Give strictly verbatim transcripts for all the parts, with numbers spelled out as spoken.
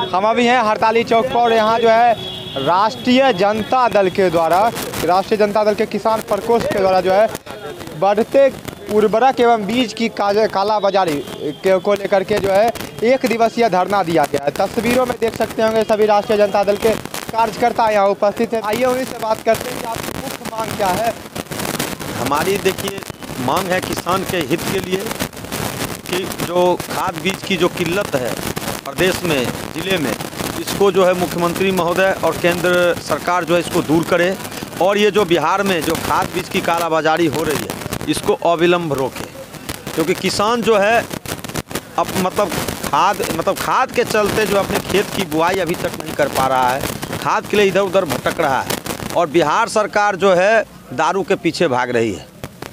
हम अभी हैं हड़ताली चौक पर और यहाँ जो है राष्ट्रीय जनता दल के द्वारा राष्ट्रीय जनता दल के किसान प्रकोष्ठ के द्वारा जो है बढ़ते उर्वरक एवं बीज की कालाबाजारी के को लेकर के जो है एक दिवसीय धरना दिया गया है। तस्वीरों में देख सकते होंगे सभी राष्ट्रीय जनता दल के कार्यकर्ता यहाँ उपस्थित हैं। आइए उन्हीं से बात करते हैं कि आपकी मुख्य मांग क्या है। हमारी देखिए मांग है किसान के हित के लिए कि जो खाद बीज की जो किल्लत है प्रदेश में ज़िले में, इसको जो है मुख्यमंत्री महोदय और केंद्र सरकार जो है इसको दूर करे और ये जो बिहार में जो खाद बीज की कालाबाजारी हो रही है इसको अविलंब रोके, क्योंकि किसान जो है अब मतलब खाद मतलब खाद के चलते जो अपने खेत की बुआई अभी तक नहीं कर पा रहा है, खाद के लिए इधर उधर भटक रहा है और बिहार सरकार जो है दारू के पीछे भाग रही है।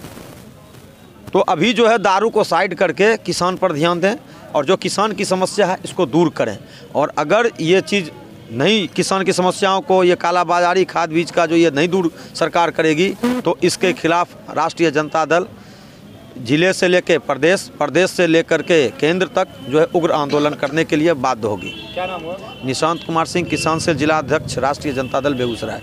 तो अभी जो है दारू को साइड करके किसान पर ध्यान दें और जो किसान की समस्या है इसको दूर करें। और अगर ये चीज़ नहीं, किसान की समस्याओं को ये कालाबाजारी खाद बीज का जो ये नहीं दूर सरकार करेगी तो इसके खिलाफ राष्ट्रीय जनता दल जिले से लेकर प्रदेश प्रदेश से लेकर के केंद्र तक जो है उग्र आंदोलन करने के लिए बाध्य होगी। क्या नाम हुआ? निशांत कुमार सिंह, किसान सेल जिला अध्यक्ष, राष्ट्रीय जनता दल बेगूसराय।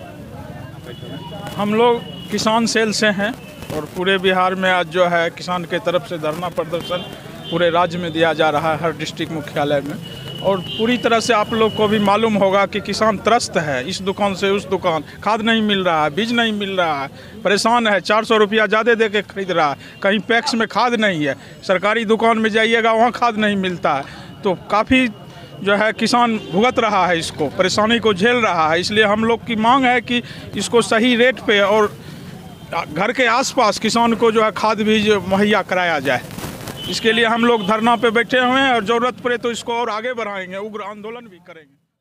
हम लोग किसान सेल से हैं और पूरे बिहार में आज जो है किसान के तरफ से धरना प्रदर्शन पूरे राज्य में दिया जा रहा है, हर डिस्ट्रिक्ट मुख्यालय में। और पूरी तरह से आप लोग को भी मालूम होगा कि किसान त्रस्त है, इस दुकान से उस दुकान, खाद नहीं मिल रहा है, बीज नहीं मिल रहा है, परेशान है, चार सौ रुपया ज़्यादा दे के खरीद रहा है, कहीं पैक्स में खाद नहीं है, सरकारी दुकान में जाइएगा वहाँ खाद नहीं मिलता है। तो काफ़ी जो है किसान भुगत रहा है, इसको परेशानी को झेल रहा है। इसलिए हम लोग की मांग है कि इसको सही रेट पे और घर के आसपास किसान को जो है खाद बीज मुहैया कराया जाए। इसके लिए हम लोग धरना पे बैठे हुए हैं और ज़रूरत पड़े तो इसको और आगे बढ़ाएंगे, उग्र आंदोलन भी करेंगे।